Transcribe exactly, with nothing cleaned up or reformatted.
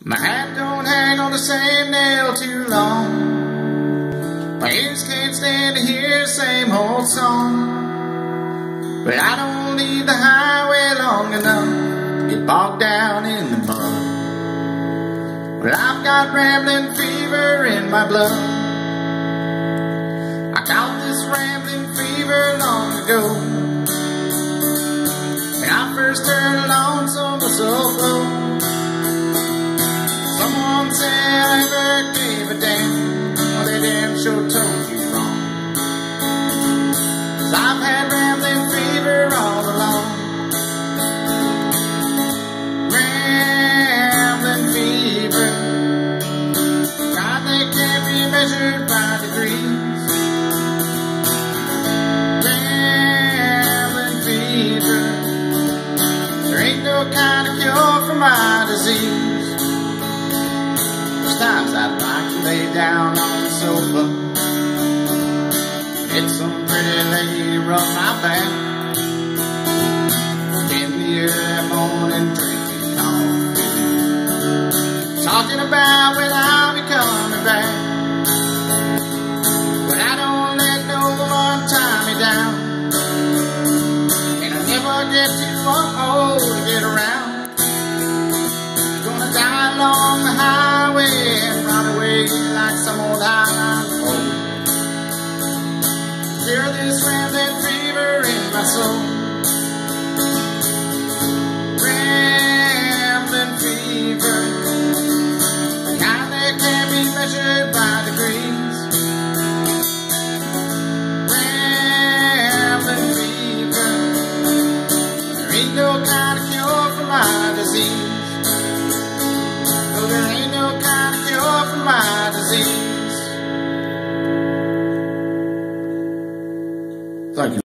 My hat don't hang on the same nail too long. My ears can't stand to hear the same old song. But I don't leave the highway long enough to get bogged down in the mud. Well, I've got rambling fever in my blood. I caught this rambling fever long ago. When I first heard Lonesome Whistle blow. Someone said I never gave a damn. Well, they damn sure told you wrong. 'Cause I've had rambling fever all along. Rambling fever, kind that can't be measured by degrees. Rambling fever, there ain't no kind of cure for my disease. Times I'd like to lay down on the sofa, let some pretty lady rub my back. In the early morning drinking coffee, talking about when I'll be coming back. But I don't let no one tie me down, and I never get too old to get around. Gonna die along the highway and run away like some old highline pole. Feel this rambling fever in my soul. Rambling fever, the kind that can't be measured by degrees. Rambling fever, there ain't no kind of cure for my disease. There ain't no kind of cure for my disease. Thank you.